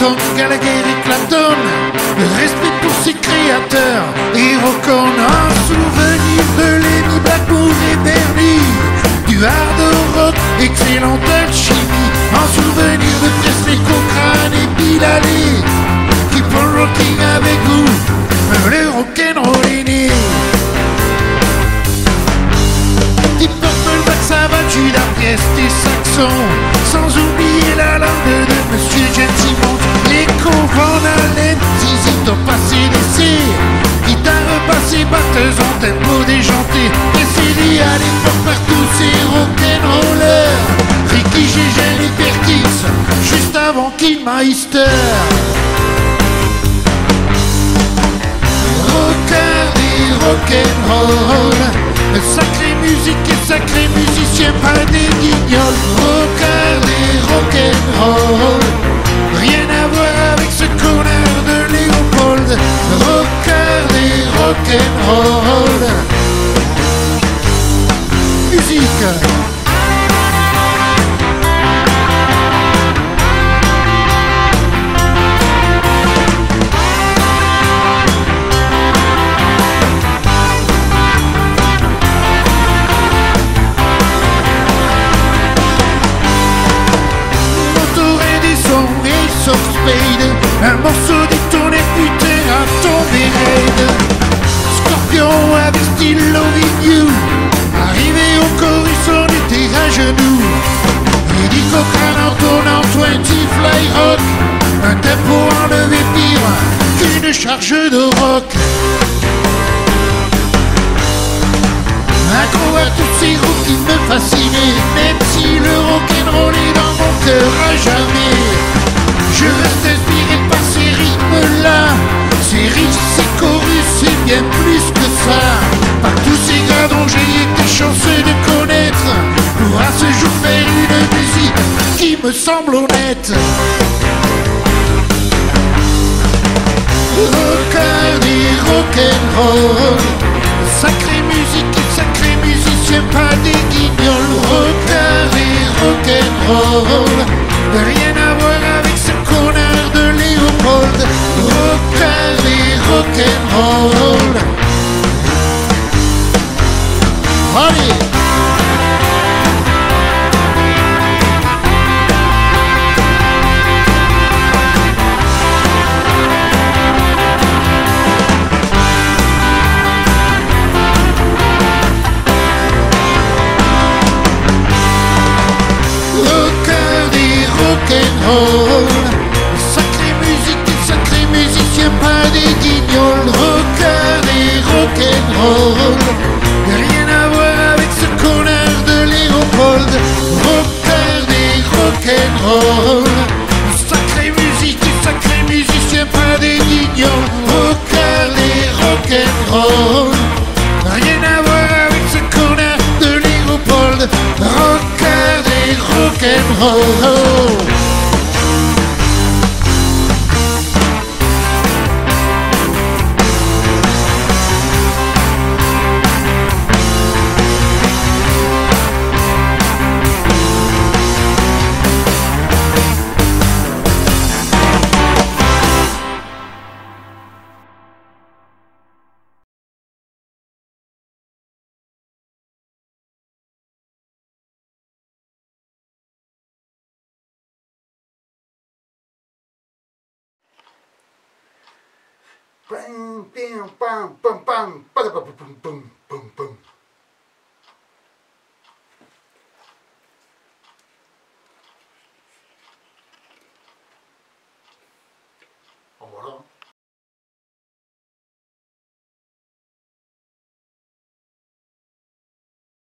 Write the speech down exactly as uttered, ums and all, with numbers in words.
comme Gallagher et Clapton, le respect pour ses créateurs, et Rockon en souvenir de Lenny Blackmore et Bernie, du hard rock, excellente alchimie, en souvenir de Presley, Cochrane et Bill Haley, keep on rocking avec vous, le rock'n'roll est né. Deep Purple, Black Sabbath, Judas Priest et Saxon, sans oublier la langue de Monsieur Gene Simmons, les Van Halen, Zizi Top passé d'essai, guitare basse et batteuse en tempo déjanté, et c'est dit à l'époque partout c'est rock'n'roller, Ricky Gégel et Perkins, juste avant King Meister. Rocker et rock'n'roll, sacrée musique et sacré musicien, pas des guignols. Rocker et rock'n'roll, rien à voir avec ce connard de Léopold. Rocker et rock'n'roll, musique. Un morceau détourné, putain, à tomber raide. Scorpion avec style Loving You, arrivé au chorus, on était à genoux. Eddie Cochran en tournant vingt Fly Rock, un tempo enlevé pire qu'une charge de rock. Accro à tous ces groupes qui me fascinaient, même si le rock'n'roll est dans mon cœur à jamais. Je reste inspiré par ces rythmes-là, ces riffs, ces chorus, c'est bien plus que ça. Par tous ces gars dont j'ai été chanceux de connaître, pour à ce jour faire une musique qui me semble honnête. Rocker et rock'n'roll, sacrée musique et sacré musicien, pas des guignols. Rocker et rock'n'roll, rien à voir avec ce connard de Léopold. Rocker et rock'n'roll. Allez! Rock'n'roll, sacrée musique et sacré musicien, pas des guignols. Rocker et rock'n'roll, rien à voir avec ce connard de Léopold. Rocker et rock'n'roll, sacrée musique et sacré musicien, pas des guignols. Rocker et rock'n'roll, rien à voir avec ce connard de Léopold. Rocker et rock'n'roll. Bam, bam, bam, bam, bam, bam, bam, bam, bam, bam.